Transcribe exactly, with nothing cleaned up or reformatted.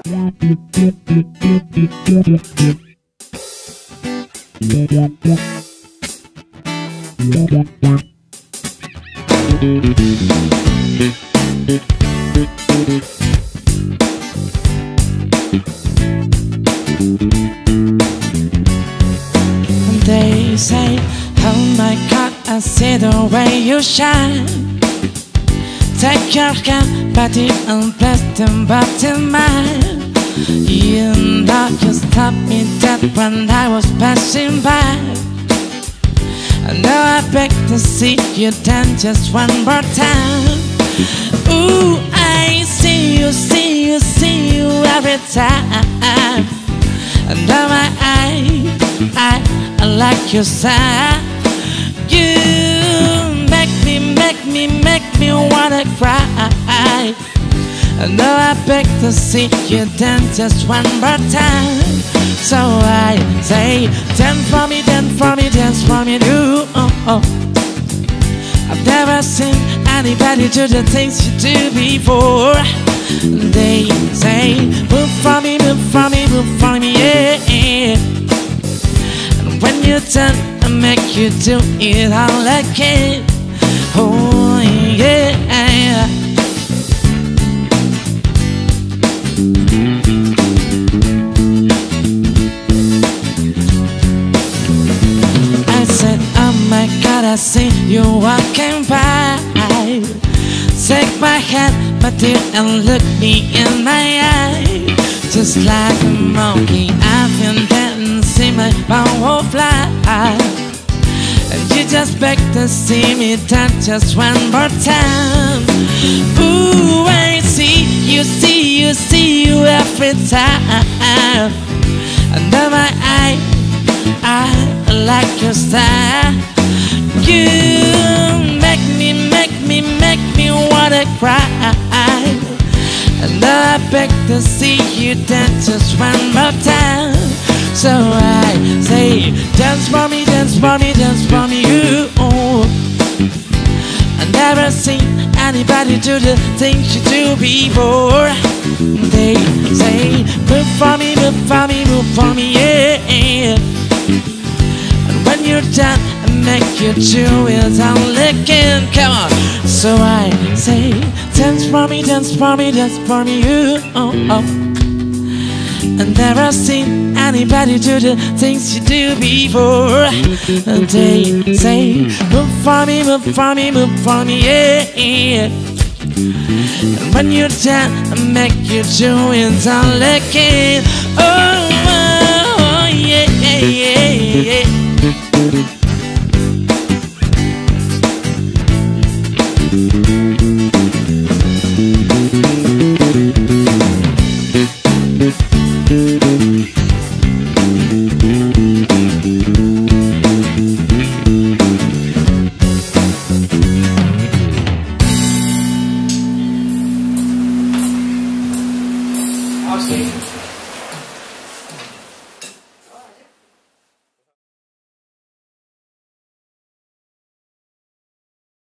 They say, oh my God, I see the way you shine. Take your hand, body and bless them, but in mine. You know you stopped me dead when I was passing by. I know I beg to see you dance just one more time. Ooh, I see you, see you, see you every time. And now my eye, I, I like your side. You make me, make me, make me wanna cry. And now I beg to see you dance just one more time. So I say, dance for me, dance for me, dance for me, do. Oh, oh. I've never seen anybody do the things you do before. They say, move for me, move for me, move for me, yeah. And when you're done, I make you do it all again. Oh, yeah. I said, oh my God, I see you walking by. Take my hand, my dear, and look me in my eye. Just like a monkey, I've been dancing, my bow will fly. And you just beg to see me dance just one more time. Ooh, I see you, see you, see you every time. Under my eye, I like your style. You make me, make me, make me wanna cry. And I beg to see you dance just one more time. So I say, dance for me, dance for me, dance for me, you. Oh. I've never seen anybody do the things you do before. They say, move for me, move for me, move for me, yeah. And when you're done, I make you do it all again. Come on. So I say, dance for me, dance for me, dance for me, you. Oh, oh. I've never seen anybody do the things you do before. And they say, move for me, move for me, move for me, yeah. And when you're done, I make you do it all again. Oh, oh, yeah, yeah, yeah. I'll see.